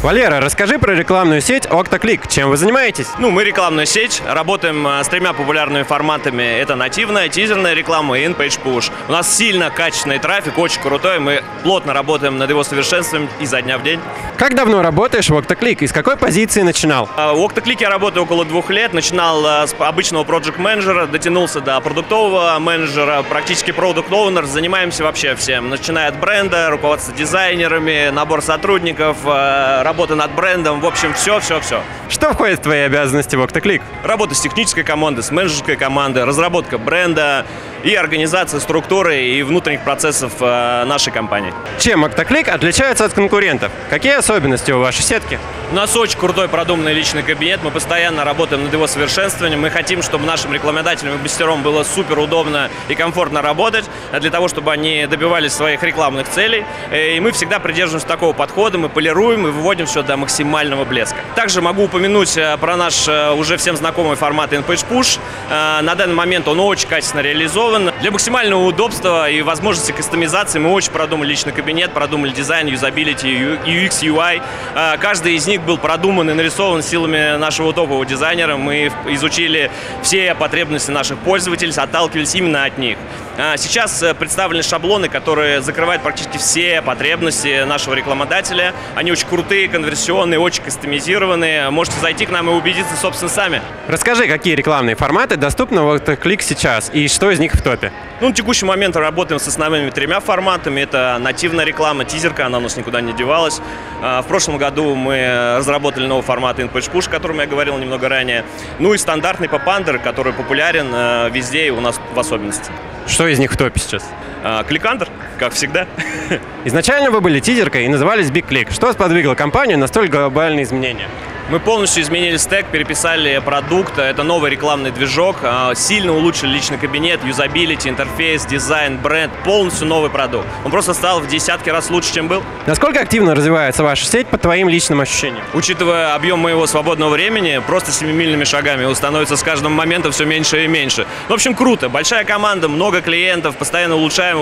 Валера, расскажи про рекламную сеть OctaClick. Чем вы занимаетесь? Мы рекламная сеть, работаем с тремя популярными форматами. Это нативная, тизерная реклама и in-page push. У нас сильно качественный трафик, очень крутой. Мы плотно работаем над его совершенствованием изо дня в день. Как давно работаешь в OctaClick и с какой позиции начинал? В OctaClick я работаю около 2 лет. Начинал с обычного проект-менеджера, дотянулся до продуктового менеджера, практически продукт-оунер. Занимаемся вообще всем. Начиная от бренда, руководство дизайнерами, набор сотрудников, работа над брендом, в общем, все. Что входит в твои обязанности в OctaClick? Работа с технической командой, с менеджерской командой, разработка бренда и организация структуры и внутренних процессов нашей компании. Чем OctaClick отличается от конкурентов? Какие особенности у вашей сетки? У нас очень крутой продуманный личный кабинет, мы постоянно работаем над его совершенствованием, мы хотим, чтобы нашим рекламодателям и мастерам было супер удобно и комфортно работать, для того, чтобы они добивались своих рекламных целей, и мы всегда придерживаемся такого подхода, мы полируем и выводим все до максимального блеска. Также могу упомянуть про наш уже всем знакомый формат in-page push. На данный момент он очень качественно реализован. Для максимального удобства и возможности кастомизации мы очень продумали личный кабинет, продумали дизайн, юзабилити, UX, UI. Каждый из них был продуман и нарисован силами нашего топового дизайнера. Мы изучили все потребности наших пользователей, отталкивались именно от них. Сейчас представлены шаблоны, которые закрывают практически все потребности нашего рекламодателя. Они очень крутые, конверсионные, очень кастомизированные. Можете зайти к нам и убедиться, собственно, сами. Расскажи, какие рекламные форматы доступны в OctaClick сейчас и что из них в топе? На текущий момент работаем с основными 3 форматами. Это нативная реклама, тизерка, она у нас никуда не девалась. В прошлом году мы разработали новый формат in-page push, о котором я говорил немного ранее. И стандартный поп-андер, который популярен везде и у нас в особенности. Что из них в топе сейчас? Кликандер, как всегда. Изначально вы были тизеркой и назывались Big Click. Что сподвигло компанию на столь глобальные изменения? Мы полностью изменили стек, переписали продукт. Это новый рекламный движок. Сильно улучшили личный кабинет, юзабилити, интерфейс, дизайн, бренд. Полностью новый продукт. Он просто стал в десятки раз лучше, чем был. Насколько активно развивается ваша сеть по твоим личным ощущениям? Учитывая объем моего свободного времени, просто семимильными шагами его становится с каждым моментом все меньше и меньше. В общем, круто. Большая команда, много клиентов, постоянно улучшаем.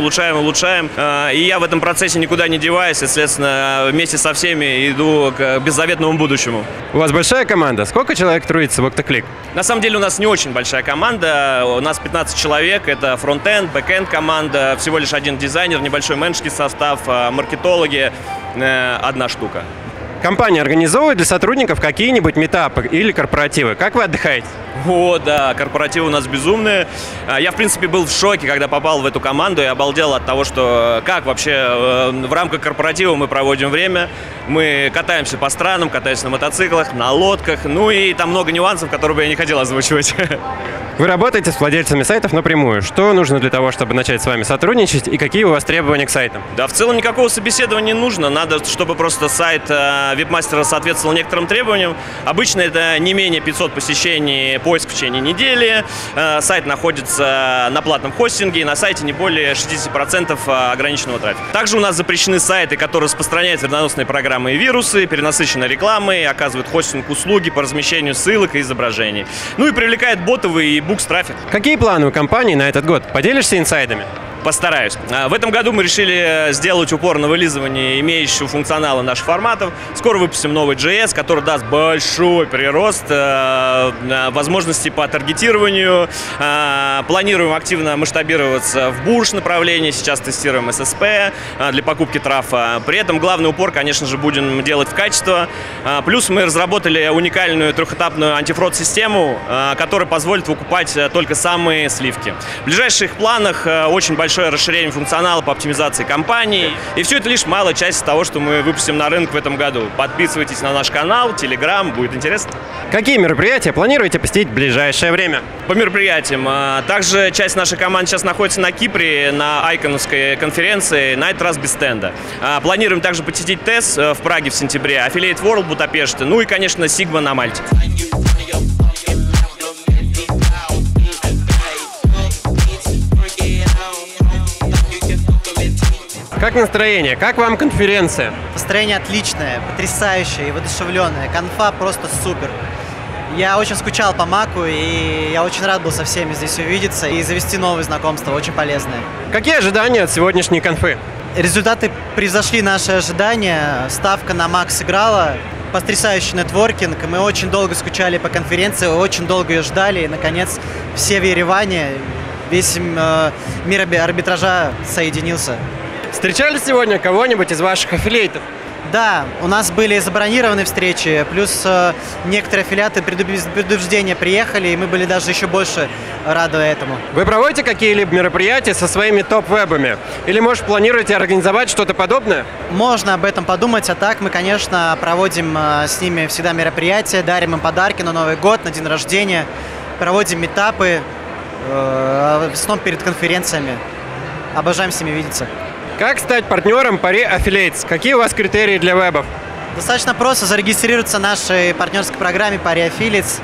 И я в этом процессе никуда не деваюсь. И, соответственно, вместе со всеми иду к беззаветному будущему. У вас большая команда? Сколько человек трудится в OctaClick? На самом деле у нас не очень большая команда. У нас 15 человек. Это фронт-энд, бэк-энд команда, всего лишь 1 дизайнер, небольшой менеджерский состав, маркетологи, 1 штука. Компания организовывает для сотрудников какие-нибудь митапы или корпоративы? Как вы отдыхаете? Да, корпоративы у нас безумные. Я, в принципе, был в шоке, когда попал в эту команду и обалдел от того, что как вообще в рамках корпоратива мы проводим время. Мы катаемся по странам, катаемся на мотоциклах, на лодках, и там много нюансов, которые бы я не хотел озвучивать. Вы работаете с владельцами сайтов напрямую. Что нужно для того, чтобы начать с вами сотрудничать, и какие у вас требования к сайтам? Да, в целом никакого собеседования не нужно. Надо, чтобы просто сайт веб-мастера соответствовал некоторым требованиям. Обычно это не менее 500 посещений, поиск в течение недели. Сайт находится на платном хостинге, и на сайте не более 60% ограниченного трафика. Также у нас запрещены сайты, которые распространяют вредоносные программы и вирусы, перенасыщенной рекламой, оказывают хостинг-услуги по размещению ссылок и изображений. И привлекает ботовый и букс-трафик. Какие планы у компании на этот год? Поделишься инсайдами? Постараюсь. В этом году мы решили сделать упор на вылизывание имеющего функционала наших форматов. Скоро выпустим новый JS, который даст большой прирост возможностей по таргетированию. Планируем активно масштабироваться в бурш направлении. Сейчас тестируем SSP для покупки трафа. При этом главный упор, конечно же, будем делать в качество. Плюс мы разработали уникальную трехэтапную антифрод-систему, которая позволит выкупать только самые сливки. В ближайших планах очень большой расширение функционала по оптимизации компании. И все это лишь малая часть того, что мы выпустим на рынок в этом году. Подписывайтесь на наш канал, Telegram, будет интересно. Какие мероприятия планируете посетить в ближайшее время? По мероприятиям. Также часть нашей команды сейчас находится на Кипре, на айконовской конференции на этот раз без стенда. Планируем также посетить TES в Праге в сентябре, Affiliate World в Будапеште, и, конечно, Sigma на Мальте. Как настроение? Как вам конференция? Настроение отличное, потрясающее и воодушевленное. Конфа просто супер. Я очень скучал по Маку, и я очень рад был со всеми здесь увидеться и завести новые знакомства, очень полезные. Какие ожидания от сегодняшней конфы? Результаты превзошли наши ожидания. Ставка на Max сыграла. Потрясающий нетворкинг. Мы очень долго скучали по конференции, очень долго ее ждали. И, наконец, все в Ереване, весь мир арбитража соединился. Встречали сегодня кого-нибудь из ваших аффилиатов? Да, у нас были забронированы встречи, плюс некоторые аффилиаты без предупреждения приехали, и мы были даже еще больше рады этому. Вы проводите какие-либо мероприятия со своими топ-вебами? Или, может, планируете организовать что-то подобное? Можно об этом подумать, а так мы, конечно, проводим с ними всегда мероприятия, дарим им подарки на Новый год, на день рождения, проводим митапы, в основном перед конференциями. Обожаем с ними видеться. Как стать партнером Paris Affiliates? Какие у вас критерии для вебов? Достаточно просто зарегистрироваться в нашей партнерской программе Paris Affiliates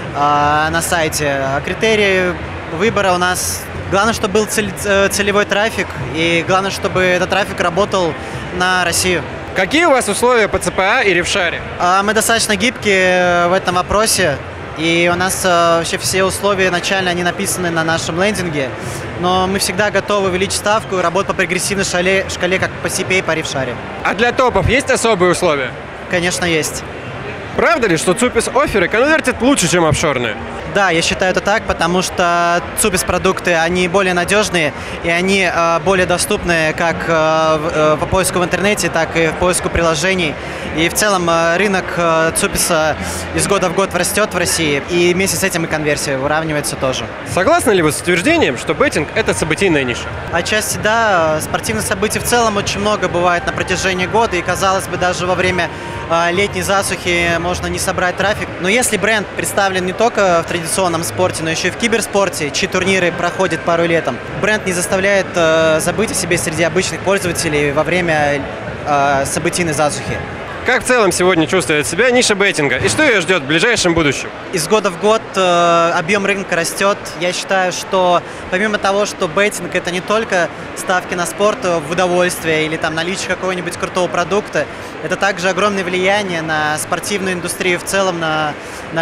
на сайте. Критерии выбора у нас... Главное, чтобы был целевой трафик, и главное, чтобы этот трафик работал на Россию. Какие у вас условия по ЦПА и Ревшаре? Мы достаточно гибкие в этом вопросе. И у нас вообще все условия начально они написаны на нашем лендинге. Но мы всегда готовы увеличить ставку и работать по прогрессивной шкале, как по CPA, по Ревшаре. А для топов есть особые условия? Конечно, есть. Правда ли, что Цупис офферы конвертят лучше, чем офшорные? Да, я считаю это так, потому что Цупис продукты, они более надежные и они более доступны как по поиску в интернете, так и в поиску приложений. И в целом рынок Цуписа из года в год растет в России, и вместе с этим и конверсия выравнивается тоже. Согласны ли вы с утверждением, что беттинг – это событийная ниша? Отчасти да. Спортивных событий в целом очень много бывает на протяжении года, и, казалось бы, даже во время летней засухи можно не собрать трафик. Но если бренд представлен не только в традиционном спорте, но еще и в киберспорте, чьи турниры проходят пару летом, бренд не заставляет забыть о себе среди обычных пользователей во время событийной засухи. Как в целом сегодня чувствует себя ниша беттинга и что ее ждет в ближайшем будущем? Из года в год объем рынка растет. Я считаю, что помимо того, что беттинг это не только ставки на спорт в удовольствие или там наличие какого-нибудь крутого продукта, это также огромное влияние на спортивную индустрию в целом, на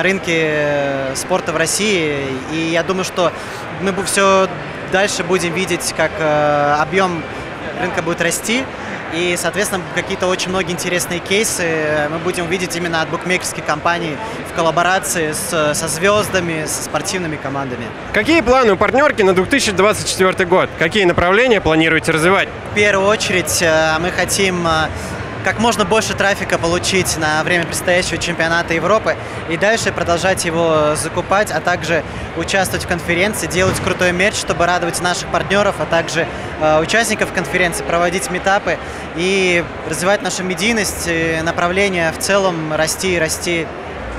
рынке спорта в России. И я думаю, что мы все дальше будем видеть, как объем рынка будет расти. И, соответственно, какие-то очень многие интересные кейсы мы будем видеть именно от букмекерских компаний в коллаборации со звездами, со спортивными командами. Какие планы у партнерки на 2024 год? Какие направления планируете развивать? В первую очередь мы хотим как можно больше трафика получить на время предстоящего чемпионата Европы и дальше продолжать его закупать, а также участвовать в конференции, делать крутой мерч, чтобы радовать наших партнеров, а также участников конференции, проводить митапы и развивать нашу медийность, направление в целом расти и расти.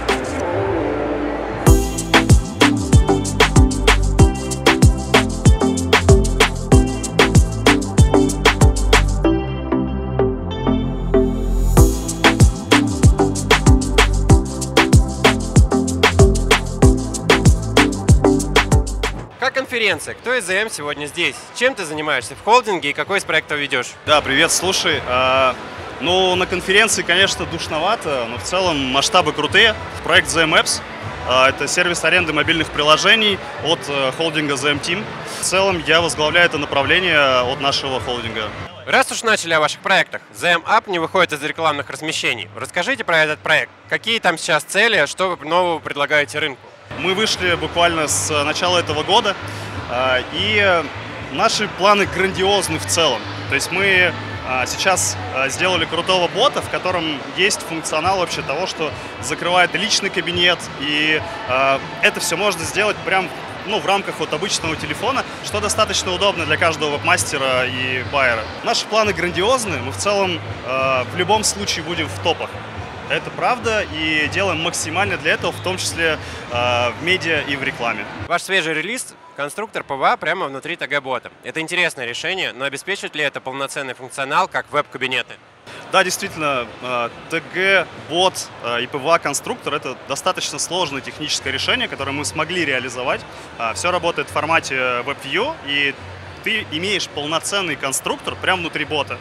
Конференция. Кто из ЗМ сегодня здесь? Чем ты занимаешься в холдинге и какой из проектов ведешь? Да, привет, слушай. Ну, на конференции, конечно, душновато, но в целом масштабы крутые. Проект ZM Apps – это сервис аренды мобильных приложений от холдинга ZM Team. В целом я возглавляю это направление от нашего холдинга. Раз уж начали о ваших проектах, ZM App не выходит из рекламных размещений. Расскажите про этот проект. Какие там сейчас цели, что вы нового предлагаете рынку? Мы вышли буквально с начала этого года, и наши планы грандиозны в целом. То есть мы сейчас сделали крутого бота, в котором есть функционал вообще того, что закрывает личный кабинет, и это все можно сделать прям в рамках вот обычного телефона, что достаточно удобно для каждого веб-мастера и байера. Наши планы грандиозны, мы в целом в любом случае будем в топах. Это правда, и делаем максимально для этого, в том числе в медиа и в рекламе. Ваш свежий релиз – конструктор ПВА прямо внутри ТГ-бота. Это интересное решение, но обеспечит ли это полноценный функционал, как веб-кабинеты? Да, действительно, ТГ-бот и ПВА-конструктор – это достаточно сложное техническое решение, которое мы смогли реализовать. Все работает в формате WebView, и ты имеешь полноценный конструктор прямо внутри бота.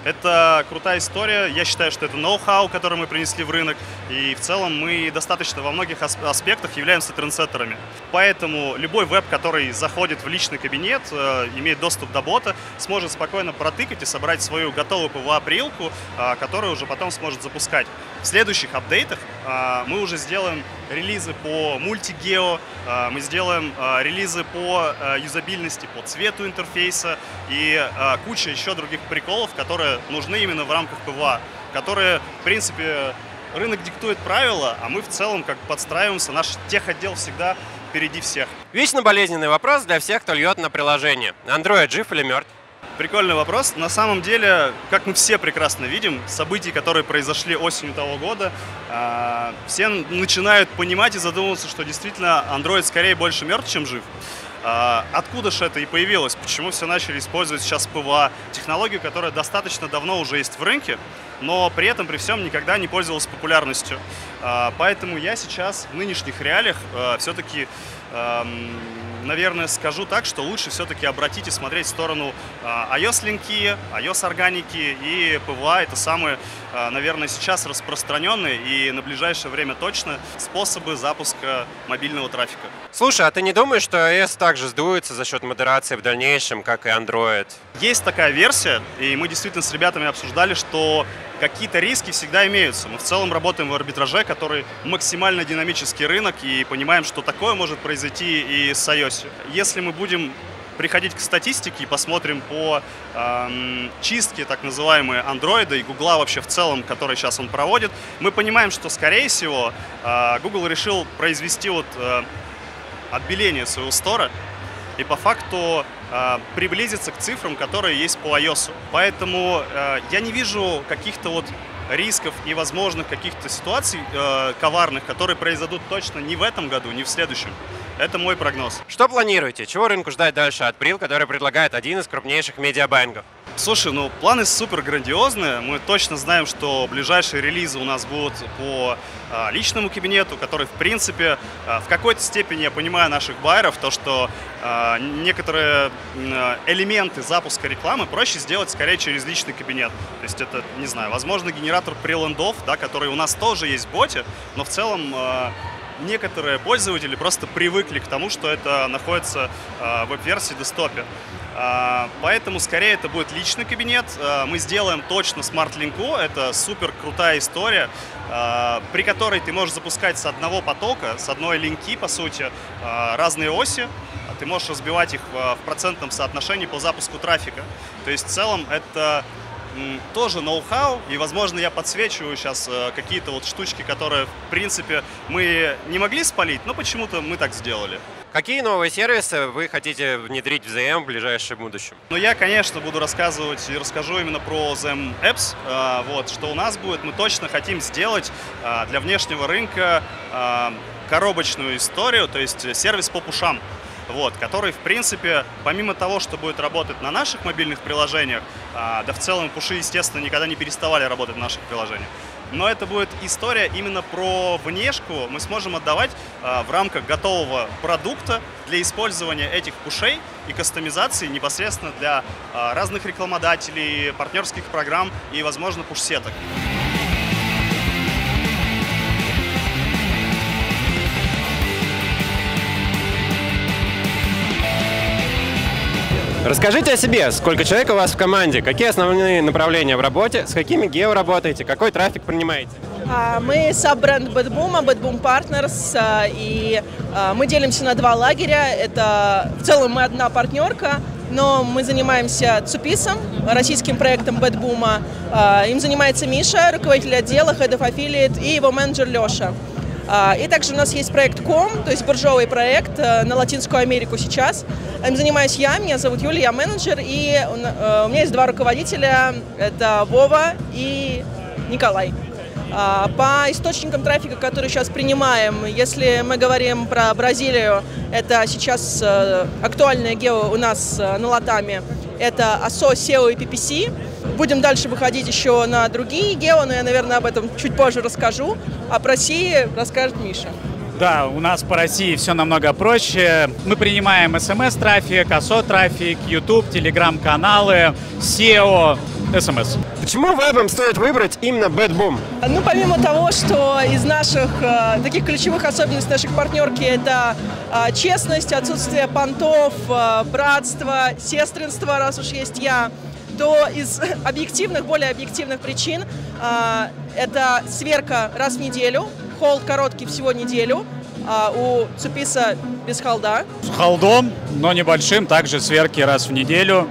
Это крутая история. Я считаю, что это ноу-хау, который мы принесли в рынок. И в целом мы достаточно во многих аспектах являемся трендсеттерами. Поэтому любой веб, который заходит в личный кабинет, имеет доступ до бота, сможет спокойно протыкать и собрать свою готовую PWA-прилку, которую уже потом сможет запускать. В следующих апдейтах мы уже сделаем релизы по мультигео, мы сделаем релизы по юзабильности, по цвету интерфейса и куча еще других приколов, которые нужны именно в рамках PWA, которые, в принципе, рынок диктует правила, а мы в целом как подстраиваемся, наш техотдел всегда впереди всех. Вечно болезненный вопрос для всех, кто льет на приложение. Android жив или мертв? Прикольный вопрос. На самом деле, как мы все прекрасно видим, события, которые произошли осенью того года, все начинают понимать и задумываться, что действительно Android скорее больше мертв, чем жив. Откуда же это и появилось? Почему все начали использовать сейчас PWA, технологию, которая достаточно давно уже есть в рынке, но при этом, при всем, никогда не пользовалась популярностью. Поэтому я сейчас в нынешних реалиях все-таки, наверное, скажу так, что лучше все-таки обратить и смотреть в сторону iOS-линки, iOS-органики, и PWA — это самые, наверное, сейчас распространенные и на ближайшее время точно способы запуска мобильного трафика. Слушай, а ты не думаешь, что iOS также сдуется за счет модерации в дальнейшем, как и Android? Есть такая версия, и мы действительно с ребятами обсуждали, что какие-то риски всегда имеются. Мы в целом работаем в арбитраже, который максимально динамический рынок, и понимаем, что такое может произойти и с iOS. Если мы будем приходить к статистике и посмотрим по чистке так называемой Android и Google вообще в целом, который сейчас он проводит, мы понимаем, что, скорее всего, Google решил произвести отбеление своего стора и по факту приблизиться к цифрам, которые есть по iOS. Поэтому я не вижу каких-то рисков и возможных каких-то ситуаций коварных, которые произойдут точно не в этом году, не в следующем. Это мой прогноз. Что планируете? Чего рынку ждать дальше от Bril, который предлагает один из крупнейших медиабайнгов? Слушай, планы супер грандиозные. Мы точно знаем, что ближайшие релизы у нас будут по личному кабинету, который, в принципе, в какой-то степени, я понимаю наших байеров, то, что некоторые элементы запуска рекламы проще сделать скорее через личный кабинет. То есть это, не знаю, возможно, генератор прелендов, да, который у нас тоже есть в боте, но в целом некоторые пользователи просто привыкли к тому, что это находится в веб-версии десктопе. Поэтому скорее это будет личный кабинет. Мы сделаем точно смарт-линку. Это супер крутая история, при которой ты можешь запускать с одного потока, с одной линки, по сути, разные оси. Ты можешь разбивать их в процентном соотношении по запуску трафика. То есть в целом это тоже ноу-хау, и, возможно, я подсвечиваю сейчас какие-то штучки, которые, в принципе, мы не могли спалить, но почему-то мы так сделали. Какие новые сервисы вы хотите внедрить в ZM в ближайшем будущем? Я, конечно, буду рассказывать и расскажу именно про ZM Apps. Что у нас будет, мы точно хотим сделать для внешнего рынка коробочную историю, то есть сервис по пушам. Который, в принципе, помимо того, что будет работать на наших мобильных приложениях, да в целом пуши, естественно, никогда не переставали работать на наших приложениях, но это будет история именно про внешку. Мы сможем отдавать в рамках готового продукта для использования этих пушей и кастомизации непосредственно для разных рекламодателей, партнерских программ и, возможно, пуш-сеток. Расскажите о себе. Сколько человек у вас в команде? Какие основные направления в работе? С какими гео работаете? Какой трафик принимаете? Мы саб-бренд BadBoom, BadBoom Partners, и мы делимся на два лагеря. Это в целом мы одна партнерка, но мы занимаемся Цуписом, российским проектом BadBoom. Им занимается Миша, руководитель отдела, Head of Affiliate, и его менеджер Леша. И также у нас есть проект COM, то есть биржевый проект на Латинскую Америку сейчас. Им занимаюсь я, меня зовут Юлия, я менеджер, и у меня есть два руководителя, это Вова и Николай. По источникам трафика, которые сейчас принимаем, если мы говорим про Бразилию, это сейчас актуальное гео у нас на Латаме, это ASO, SEO и PPC. Будем дальше выходить еще на другие гео, но я, наверное, об этом чуть позже расскажу. А про Россию расскажет Миша. Да, у нас по России все намного проще. Мы принимаем SMS-трафик, ASO-трафик, YouTube, Telegram-каналы, SEO. SMS. Почему вебом стоит выбрать именно BadBoom? Ну, помимо того, что из наших таких ключевых особенностей наших партнерки это честность, отсутствие понтов, братство, сестринство, раз уж есть я, то из объективных, более объективных причин это сверка раз в неделю, холд короткий всего неделю, у Цуписа без холда. С холдом, но небольшим, также сверки раз в неделю,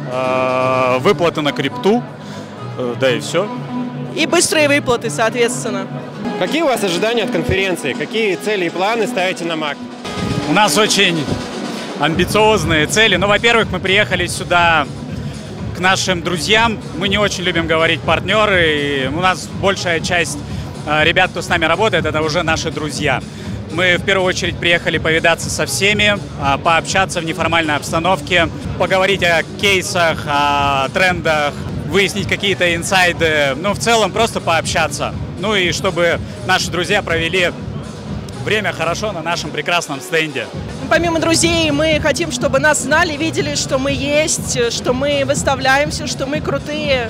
выплаты на крипту, да и все. И быстрые выплаты, соответственно. Какие у вас ожидания от конференции? Какие цели и планы ставите на МАК? У нас очень амбициозные цели. Ну, во-первых, мы приехали сюда к нашим друзьям. Мы не очень любим говорить партнеры. И у нас большая часть ребят, кто с нами работает, это уже наши друзья. Мы в первую очередь приехали повидаться со всеми, пообщаться в неформальной обстановке, поговорить о кейсах, о трендах, выяснить какие-то инсайды, ну, в целом просто пообщаться. Ну и чтобы наши друзья провели время хорошо на нашем прекрасном стенде. Помимо друзей, мы хотим, чтобы нас знали, видели, что мы есть, что мы выставляемся, что мы крутые.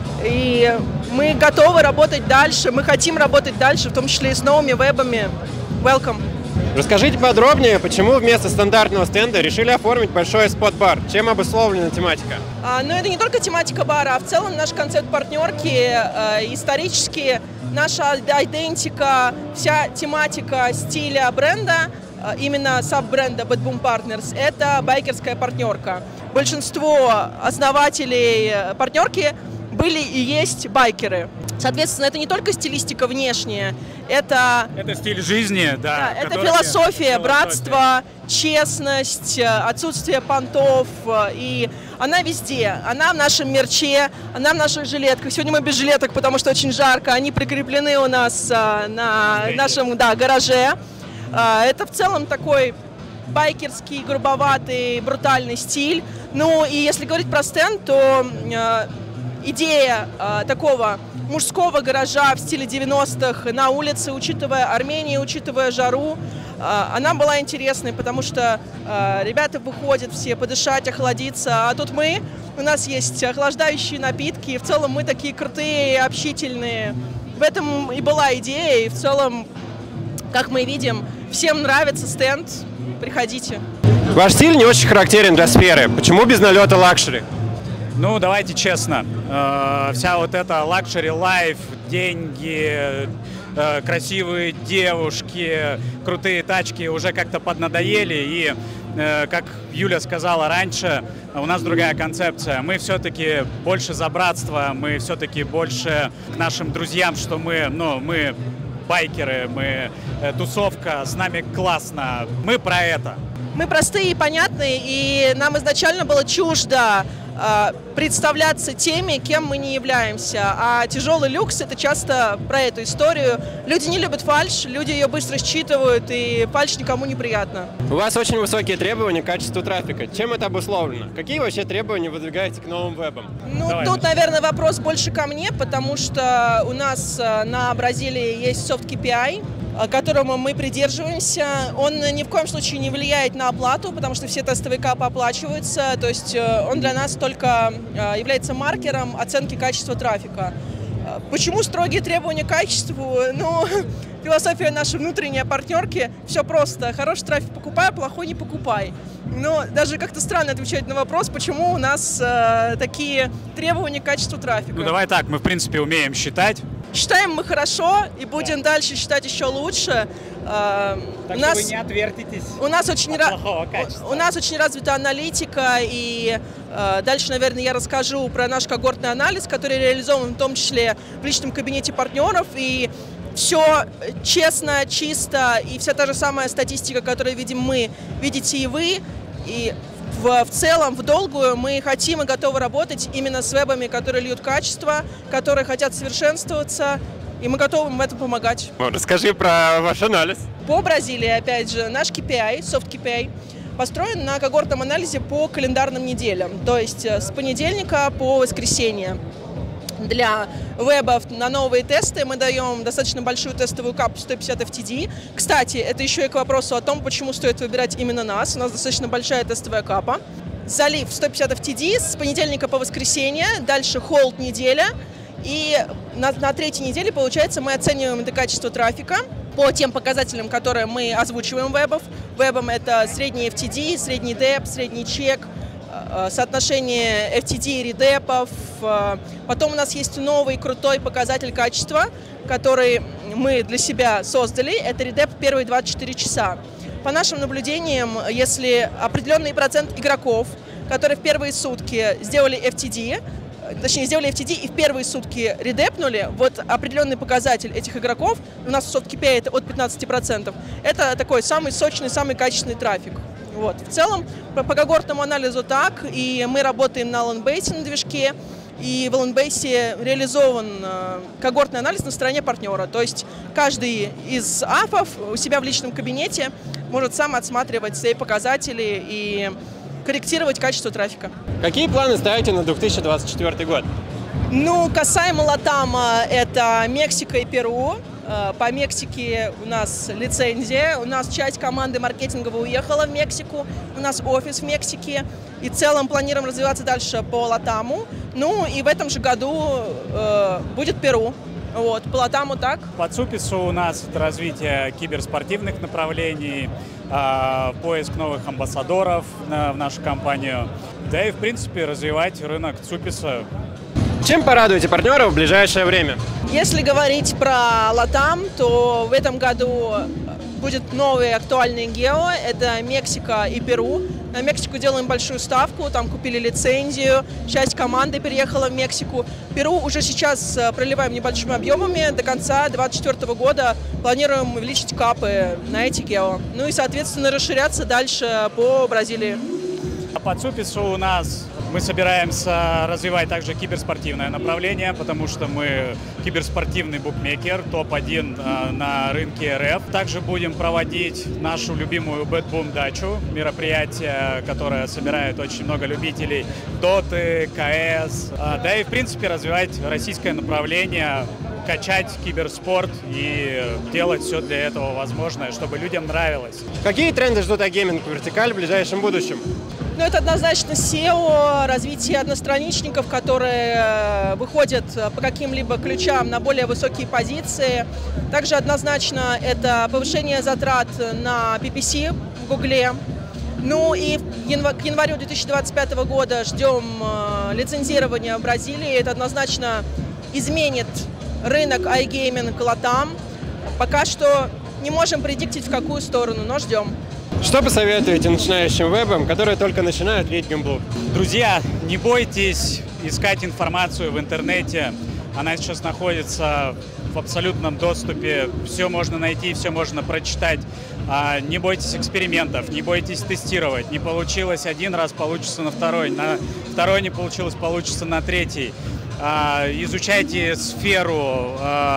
И мы готовы работать дальше, мы хотим работать дальше, в том числе и с новыми вебами. Welcome. Расскажите подробнее, почему вместо стандартного стенда решили оформить большой спот-бар? Чем обусловлена тематика? Ну, это не только тематика бара, а в целом наш концепт партнерки, исторически наша идентика, вся тематика стиля бренда, именно саб-бренда BadBoom Partners, это байкерская партнерка. Большинство основателей партнерки были и есть байкеры. Соответственно, это не только стилистика внешняя, это стиль жизни, да. Это философия, братство, честность, отсутствие понтов. И она везде. Она в нашем мерче, она в наших жилетках. Сегодня мы без жилеток, потому что очень жарко. Они прикреплены у нас на нашем гараже. Это в целом такой байкерский, грубоватый, брутальный стиль. Ну и если говорить про стенд, то идея такого мужского гаража в стиле 90-х на улице, учитывая Армению, учитывая жару, она была интересной, потому что ребята выходят все подышать, охладиться, а тут у нас есть охлаждающие напитки, и в целом мы такие крутые, общительные. В этом и была идея, и в целом, как мы видим, всем нравится стенд, приходите. Ваш стиль не очень характерен для сферы. Почему без налета лакшери? Ну, давайте честно, вся вот эта лакшери лайф, деньги, красивые девушки, крутые тачки уже как-то поднадоели. И, как Юля сказала раньше, у нас другая концепция. Мы все-таки больше за братство, мы все-таки больше к нашим друзьям, что мы байкеры, мы тусовка, с нами классно. Мы про это. Мы простые и понятные, и нам изначально было чуждо представляться теми, кем мы не являемся. А тяжелый люкс — это часто про эту историю. Люди не любят фальшь, люди ее быстро считывают, и фальшь никому не приятна. У вас очень высокие требования к качеству трафика. Чем это обусловлено? Какие вообще требования выдвигаете к новым вебам? Тут, наверное, вопрос больше ко мне, потому что у нас на Бразилии есть soft KPI, которому мы придерживаемся. Он ни в коем случае не влияет на оплату, потому что все тестовые капы оплачиваются. То есть он для нас только является маркером оценки качества трафика. Почему строгие требования к качеству? Ну, философия нашей внутренней партнерки. Все просто. Хороший трафик покупай, плохой не покупай. Но даже как-то странно отвечать на вопрос, почему у нас такие требования к качеству трафика. Ну, давай так, мы, в принципе, умеем считать. Считаем мы хорошо и будем дальше считать еще лучше. Так что вы не отвертитесь у нас очень от плохого качества. У нас очень развита аналитика, и дальше, наверное, я расскажу про наш когортный анализ, который реализован в том числе в личном кабинете партнеров. И все честно, чисто, и вся та же самая статистика, которую видим мы, видите и вы. И в целом, в долгую, мы хотим и готовы работать именно с вебами, которые льют качество, которые хотят совершенствоваться, и мы готовы им в этом помогать. Расскажи про ваш анализ. По Бразилии, опять же, наш KPI, soft KPI, построен на когортном анализе по календарным неделям, то есть с понедельника по воскресенье. Для вебов на новые тесты мы даем достаточно большую тестовую капу 150 FTD. Кстати, это еще и к вопросу о том, почему стоит выбирать именно нас. У нас достаточно большая тестовая капа. залив 150 FTD с понедельника по воскресенье, дальше холд неделя. И на третьей неделе, получается, мы оцениваем это качество трафика по тем показателям, которые мы озвучиваем вебов. Вебом это средний FTD, средний деп, средний чек, соотношение FTD и редепов. Потом у нас есть новый крутой показатель качества, который мы для себя создали. Это редеп первые 24 часа. По нашим наблюдениям, если определенный процент игроков, которые в первые сутки сделали FTD и в первые сутки редепнули, вот определенный показатель этих игроков, у нас в SoftKPI это от 15%, это такой самый сочный, самый качественный трафик. Вот. В целом, по когортному анализу так, и мы работаем на Landbase на движке, и в Landbase реализован когортный анализ на стороне партнера. То есть каждый из апов у себя в личном кабинете может сам отсматривать свои показатели и корректировать качество трафика. Какие планы ставите на 2024 год? Ну, касаемо Латама, это Мексика и Перу. По Мексике у нас лицензия, у нас часть команды маркетинговой уехала в Мексику, у нас офис в Мексике. И в целом планируем развиваться дальше по Латаму. Ну и в этом же году будет Перу. Вот, по Латаму так. По Цупису у нас развитие киберспортивных направлений, поиск новых амбассадоров в нашу компанию. Да и, в принципе, развивать рынок Цуписа. Чем порадуете партнеров в ближайшее время? Если говорить про Латам, то в этом году будет новый актуальный гео, это Мексика и Перу. На Мексику делаем большую ставку, там купили лицензию, часть команды переехала в Мексику. Перу уже сейчас проливаем небольшими объемами, до конца 2024 года планируем увеличить капы на эти гео. Ну и, соответственно, расширяться дальше по Бразилии. По Цупису у нас мы собираемся развивать также киберспортивное направление, потому что мы киберспортивный букмекер, топ-1 на рынке РФ. Также будем проводить нашу любимую BetBoom дачу, мероприятие, которое собирает очень много любителей Доты, КС. Да и, в принципе, развивать российское направление, качать киберспорт и делать все для этого возможное, чтобы людям нравилось. Какие тренды ждут iGaming вертикаль в ближайшем будущем? Ну, это однозначно SEO, развитие одностраничников, которые выходят по каким-либо ключам на более высокие позиции. Также однозначно это повышение затрат на PPC в Гугле. Ну и к январю 2025 года ждем лицензирования в Бразилии. Это однозначно изменит рынок iGaming Латам. Пока что не можем предиктить, в какую сторону, но ждем. Что посоветуете начинающим вебам, которые только начинают видеть геймблог? Друзья, не бойтесь искать информацию в интернете. Она сейчас находится в абсолютном доступе. Все можно найти, все можно прочитать. Не бойтесь экспериментов, не бойтесь тестировать. Не получилось один раз, получится на второй. На второй не получилось, получится на третий. Изучайте сферу.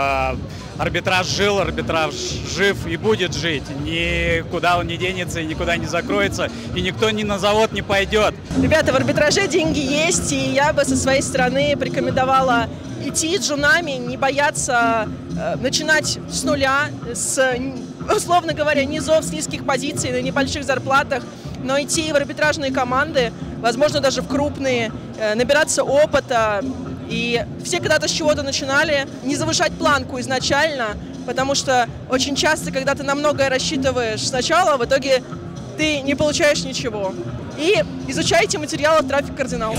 Арбитраж жил, арбитраж жив и будет жить. Никуда он не денется и никуда не закроется, и никто ни на завод не пойдет. Ребята, в арбитраже деньги есть, и я бы со своей стороны порекомендовала идти джунами, не бояться начинать с нуля, с, условно говоря, низов, с низких позиций, на небольших зарплатах, но идти в арбитражные команды, возможно, даже в крупные, набираться опыта. И все когда-то с чего-то начинали, не завышать планку изначально, потому что очень часто, когда ты на многое рассчитываешь сначала, в итоге ты не получаешь ничего. И изучайте материалы «Трафик Кардинал».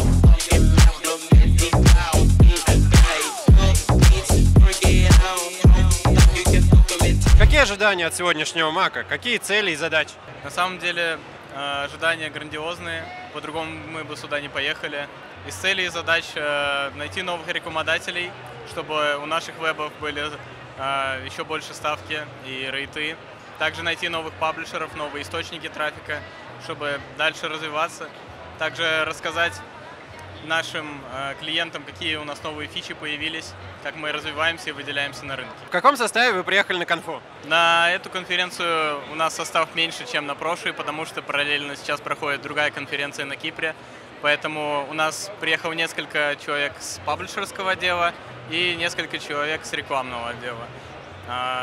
Какие ожидания от сегодняшнего мака? Какие цели и задачи? На самом деле ожидания грандиозные, по-другому мы бы сюда не поехали. Из целей и задач найти новых рекламодателей, чтобы у наших вебов были еще больше ставки и рейты. Также найти новых паблишеров, новые источники трафика, чтобы дальше развиваться. Также рассказать нашим клиентам, какие у нас новые фичи появились, как мы развиваемся и выделяемся на рынке. В каком составе вы приехали на конфу? На эту конференцию у нас состав меньше, чем на прошлой, потому что параллельно сейчас проходит другая конференция на Кипре. Поэтому у нас приехало несколько человек с паблишерского отдела и несколько человек с рекламного отдела.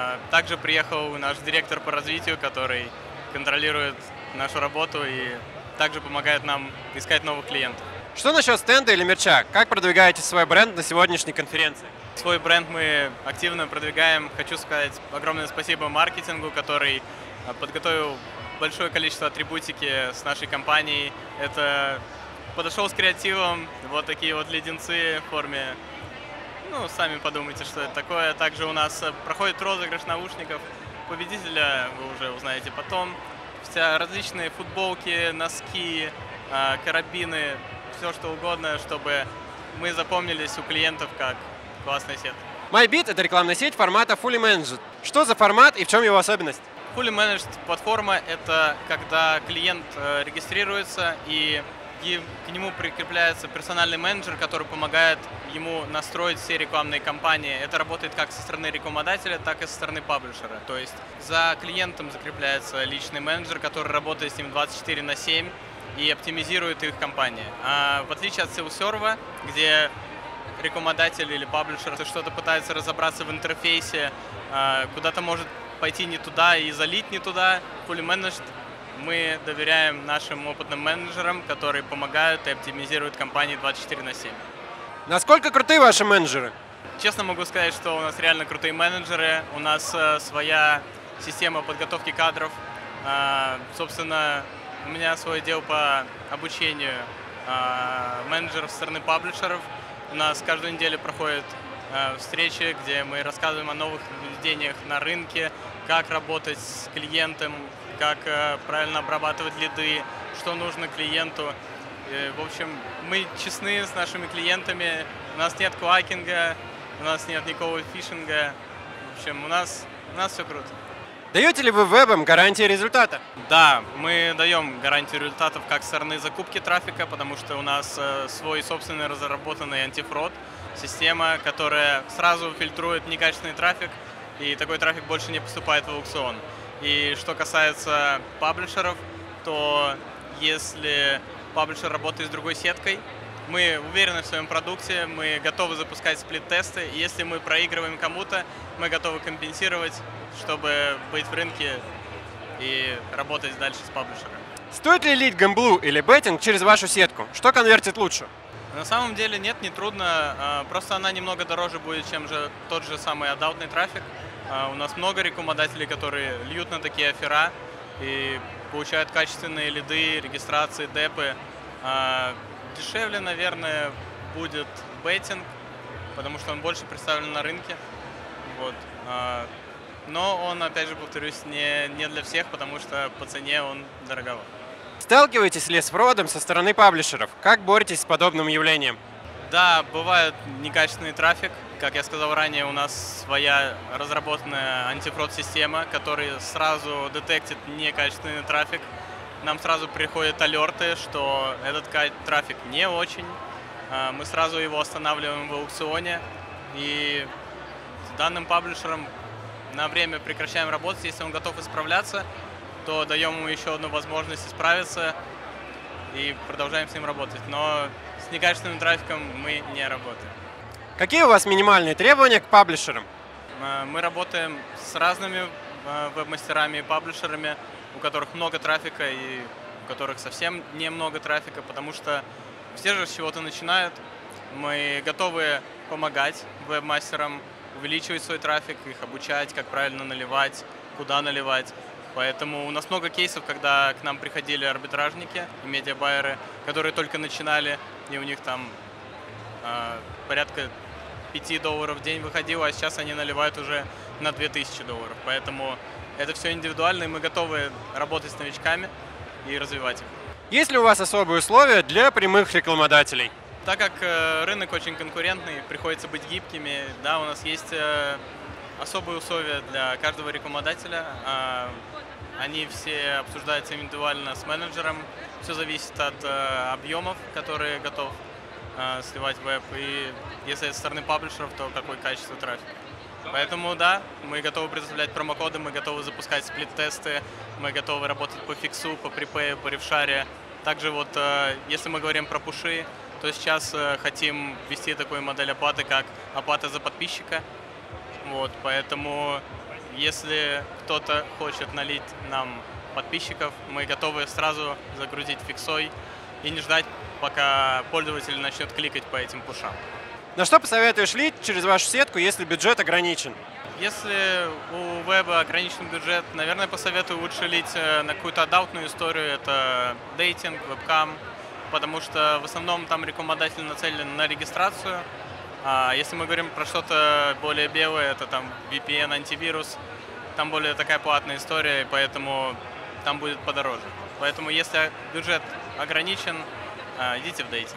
Также приехал наш директор по развитию, который контролирует нашу работу и также помогает нам искать новых клиентов. Что насчет стенда или мерча? Как продвигаете свой бренд на сегодняшней конференции? Свой бренд мы активно продвигаем. Хочу сказать огромное спасибо маркетингу, который подготовил большое количество атрибутики с нашей компанией. Это подошел с креативом, вот такие вот леденцы в форме. Ну, сами подумайте, что это такое. Также у нас проходит розыгрыш наушников. Победителя вы уже узнаете потом. Вся различные футболки, носки, карабины, все что угодно, чтобы мы запомнились у клиентов как классная сеть. MyBit — это рекламная сеть формата Fully Managed. Что за формат и в чем его особенность? Fully Managed платформа — это когда клиент регистрируется и к нему прикрепляется персональный менеджер, который помогает ему настроить все рекламные кампании. Это работает как со стороны рекламодателя, так и со стороны паблишера. То есть за клиентом закрепляется личный менеджер, который работает с ним 24/7 и оптимизирует их кампании. А в отличие от селф-серва, где рекламодатель или паблишер что-то пытается разобраться в интерфейсе, куда-то может пойти не туда и залить не туда, Fully Managed мы доверяем нашим опытным менеджерам, которые помогают и оптимизируют компании 24/7. Насколько крутые ваши менеджеры? Честно могу сказать, что у нас реально крутые менеджеры. У нас своя система подготовки кадров. Собственно, у меня свой отдел по обучению менеджеров со стороны паблишеров. У нас каждую неделю проходят встречи, где мы рассказываем о новых введениях на рынке, как работать с клиентом, как правильно обрабатывать лиды, что нужно клиенту. В общем, мы честны с нашими клиентами, у нас нет клакинга, у нас нет никакого фишинга. В общем, у нас все круто. Даете ли вы вебам гарантии результата? Да, мы даем гарантию результатов как со стороны закупки трафика, потому что у нас свой собственный разработанный антифрод, система, которая сразу фильтрует некачественный трафик, и такой трафик больше не поступает в аукцион. И что касается паблишеров, то если паблишер работает с другой сеткой, мы уверены в своем продукте, мы готовы запускать сплит-тесты. И если мы проигрываем кому-то, мы готовы компенсировать, чтобы быть в рынке и работать дальше с паблишером. Стоит ли лить гэмблу или беттинг через вашу сетку? Что конвертит лучше? На самом деле нет, не трудно. Просто она немного дороже будет, чем же тот же самый аддаутный трафик. У нас много рекламодателей, которые льют на такие оффера и получают качественные лиды, регистрации, депы. Дешевле, наверное, будет беттинг, потому что он больше представлен на рынке. Вот. Но он, опять же, повторюсь, не для всех, потому что по цене он дороговат. Сталкиваетесь ли с фродом со стороны паблишеров? Как боретесь с подобным явлением? Да, бывает некачественный трафик. Как я сказал ранее, у нас своя разработанная антифрод-система, которая сразу детектит некачественный трафик. Нам сразу приходят алерты, что этот трафик не очень. Мы сразу его останавливаем в аукционе. И с данным паблишером на время прекращаем работать. Если он готов исправляться, то даем ему еще одну возможность исправиться и продолжаем с ним работать. Но с некачественным трафиком мы не работаем. Какие у вас минимальные требования к паблишерам? Мы работаем с разными веб-мастерами и паблишерами, у которых много трафика и у которых совсем немного трафика, потому что все же с чего-то начинают. Мы готовы помогать веб-мастерам увеличивать свой трафик, их обучать, как правильно наливать, куда наливать. Поэтому у нас много кейсов, когда к нам приходили арбитражники и медиабайеры, которые только начинали, и у них там порядка $5 в день выходило, а сейчас они наливают уже на $2000. Поэтому это все индивидуально, и мы готовы работать с новичками и развивать их. Есть ли у вас особые условия для прямых рекламодателей? Так как рынок очень конкурентный, приходится быть гибкими. Да, у нас есть особые условия для каждого рекламодателя. Они все обсуждаются индивидуально с менеджером. Все зависит от объемов, которые готов сливать веб. И если это со стороны паблишеров, то какое качество трафика. Поэтому да, мы готовы предоставлять промокоды, мы готовы запускать сплит-тесты, мы готовы работать по фиксу, по припею, по ревшаре. Также вот, если мы говорим про пуши, то сейчас хотим ввести такую модель оплаты, как оплата за подписчика. Вот, поэтому если кто-то хочет налить нам подписчиков. Мы готовы сразу загрузить фиксой и не ждать, пока пользователь начнет кликать по этим пушам. На что посоветуешь лить через вашу сетку, если бюджет ограничен? Если у веба ограничен бюджет, наверное, посоветую лучше лить на какую-то адаптную историю. Это дейтинг, вебкам, потому что в основном там рекламодатель нацелен на регистрацию. А если мы говорим про что-то более белое, это там VPN, антивирус, там более такая платная история, и поэтому там будет подороже. Поэтому если бюджет ограничен, идите в дейтинг.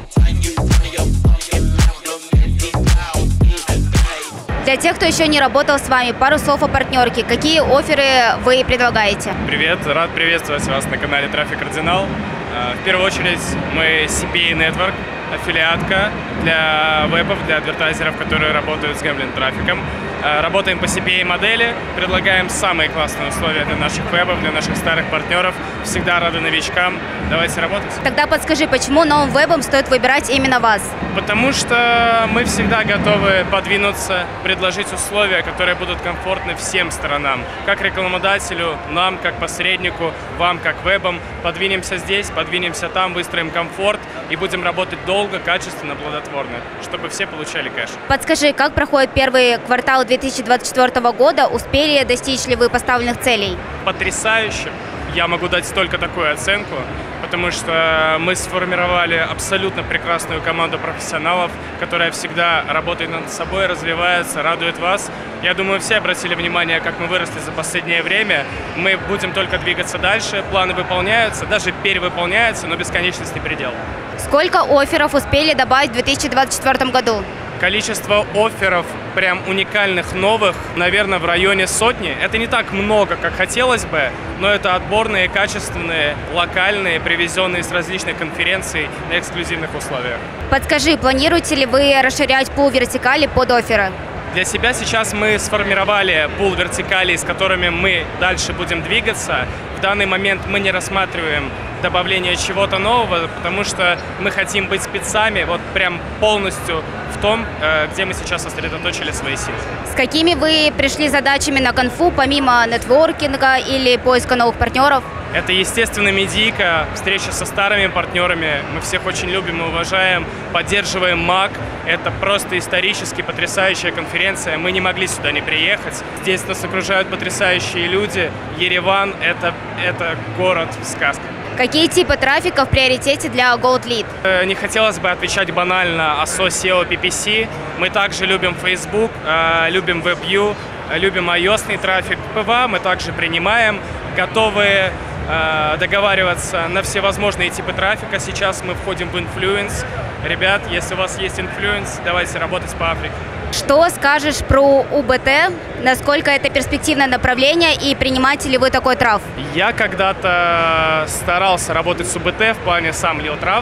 Для тех, кто еще не работал с вами, пару слов о партнерке. Какие офферы вы предлагаете? Привет, рад приветствовать вас на канале Traffic Cardinal. В первую очередь мы CPA Network, аффилиатка для вебов, для адвертайзеров, которые работают с гэмблинг-трафиком. Работаем по CPA-модели, предлагаем самые классные условия для наших вебов, для наших старых партнеров. Всегда рады новичкам. Давайте работать. Тогда подскажи, почему новым вебом стоит выбирать именно вас? Потому что мы всегда готовы подвинуться, предложить условия, которые будут комфортны всем сторонам. Как рекламодателю, нам как посреднику, вам как вебом. Подвинемся здесь, подвинемся там, выстроим комфорт и будем работать долго, качественно, плодотворно, чтобы все получали кэш. Подскажи, как проходит первый квартал 2024 года? Успели достичь ли вы поставленных целей? Потрясающе. Я могу дать только такую оценку, потому что мы сформировали абсолютно прекрасную команду профессионалов, которая всегда работает над собой, развивается, радует вас. Я думаю, все обратили внимание, как мы выросли за последнее время. Мы будем только двигаться дальше, планы выполняются, даже перевыполняются, но бесконечность не предел. Сколько офферов успели добавить в 2024 году? Количество офферов, прям уникальных, новых, наверное, в районе 100. Это не так много, как хотелось бы, но это отборные, качественные, локальные, привезенные с различных конференций на эксклюзивных условиях. Подскажи, планируете ли вы расширять пул вертикали под офферы? Для себя сейчас мы сформировали пул вертикалей, с которыми мы дальше будем двигаться. В данный момент мы не рассматриваем добавление чего-то нового, потому что мы хотим быть спецами вот прям полностью в том, где мы сейчас сосредоточили свои силы. С какими вы пришли задачами на конфу, помимо нетворкинга или поиска новых партнеров? Это, естественно, медийка, встреча со старыми партнерами. Мы всех очень любим и уважаем, поддерживаем МАК. Это просто исторически потрясающая конференция. Мы не могли сюда не приехать. Здесь нас окружают потрясающие люди. Ереван – это город-сказка. Какие типы трафика в приоритете для Gold Lead? Не хотелось бы отвечать банально о SEO, PPC. Мы также любим Facebook, любим WebView, любим iOS-ный трафик. ПВА мы также принимаем, готовы договариваться на всевозможные типы трафика. Сейчас мы входим в Influence. Ребят, если у вас есть Influence, давайте работать по Африке. Что скажешь про УБТ? Насколько это перспективное направление и принимаете ли вы такой трав? Я когда-то старался работать с УБТ в плане сам лил трав.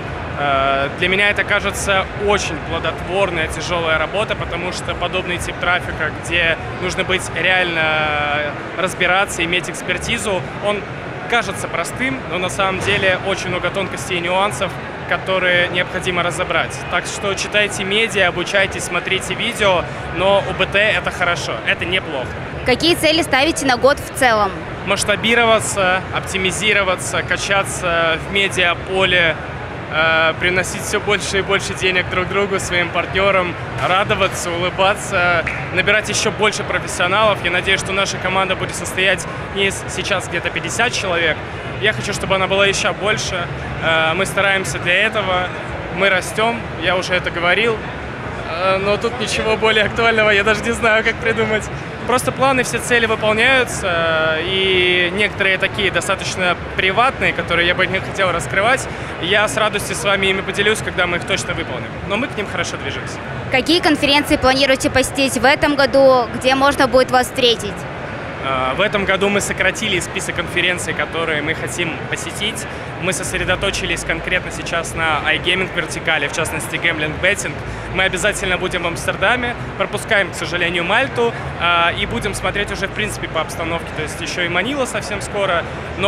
Для меня это кажется очень плодотворная, тяжелая работа, потому что подобный тип трафика, где нужно быть реально разбираться, иметь экспертизу, он кажется простым, но на самом деле очень много тонкостей и нюансов, которые необходимо разобрать. Так что читайте медиа, обучайтесь, смотрите видео, но УБТ это хорошо, это неплохо. Какие цели ставите на год в целом? Масштабироваться, оптимизироваться, качаться в медиаполе, приносить все больше и больше денег друг другу, своим партнерам, радоваться, улыбаться, набирать еще больше профессионалов. Я надеюсь, что наша команда будет состоять не сейчас где-то 50 человек. Я хочу, чтобы она была еще больше. Мы стараемся для этого, мы растем, я уже это говорил, но тут ничего более актуального я даже не знаю, как придумать. Просто планы, все цели выполняются, и некоторые такие достаточно приватные, которые я бы не хотел раскрывать, я с радостью с вами ими поделюсь, когда мы их точно выполним. Но мы к ним хорошо движемся. Какие конференции планируете посетить в этом году, где можно будет вас встретить? В этом году мы сократили список конференций, которые мы хотим посетить. Мы сосредоточились конкретно сейчас на iGaming вертикали, в частности Gambling Betting. Мы обязательно будем в Амстердаме, пропускаем, к сожалению, Мальту, и будем смотреть уже в принципе по обстановке. То есть еще и Манила совсем скоро,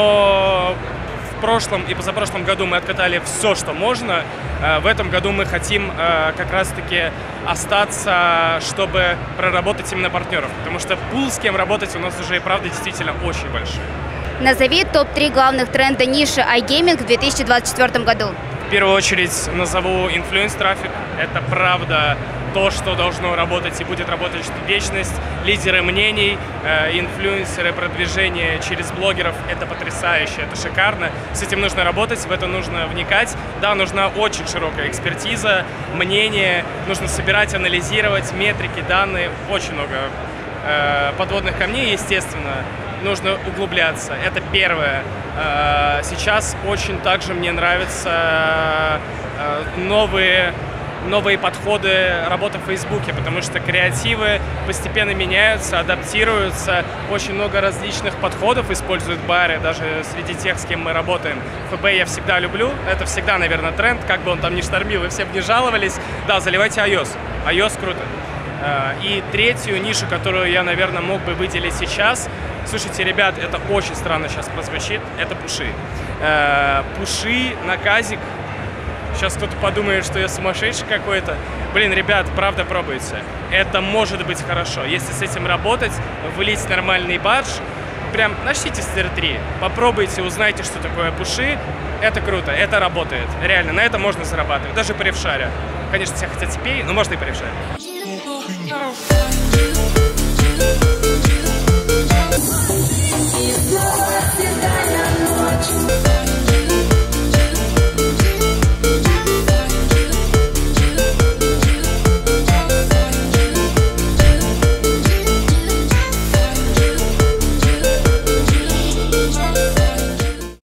но в прошлом и позапрошлом году мы откатали все, что можно. В этом году мы хотим как раз-таки остаться, чтобы проработать именно партнеров, потому что пул, с кем работать, у нас уже и правда действительно очень большой. Назови топ-3 главных тренда ниши iGaming в 2024 году. В первую очередь назову инфлюенс-трафик. Это правда то, что должно работать и будет работать в вечность. Лидеры мнений, инфлюенсеры, продвижение через блогеров – это потрясающе, это шикарно. С этим нужно работать, в это нужно вникать. Да, нужна очень широкая экспертиза, мнение, нужно собирать, анализировать метрики, данные, очень много подводных камней, естественно. Нужно углубляться. Это первое. Сейчас очень также мне нравятся новые подходы работы в Фейсбуке, потому что креативы постепенно меняются, адаптируются. Очень много различных подходов используют бары, даже среди тех, с кем мы работаем. ФБ я всегда люблю, это всегда, наверное, тренд, как бы он там ни штормил и все бы не жаловались. Да, заливайте iOS. iOS круто. И третью нишу, которую я, наверное, мог бы выделить сейчас. Слушайте, ребят, это очень странно сейчас прозвучит, это пуши. Пуши на казик. Сейчас кто-то подумает, что я сумасшедший какой-то. Блин, ребят, правда пробуйте. Это может быть хорошо. Если с этим работать, влить нормальный бадж, прям начните с Tier 3. Попробуйте, узнайте, что такое пуши. Это круто, это работает. Реально, на это можно зарабатывать. Даже при рефшаре. Конечно, все хотят CPA, но можно и при рефшаре.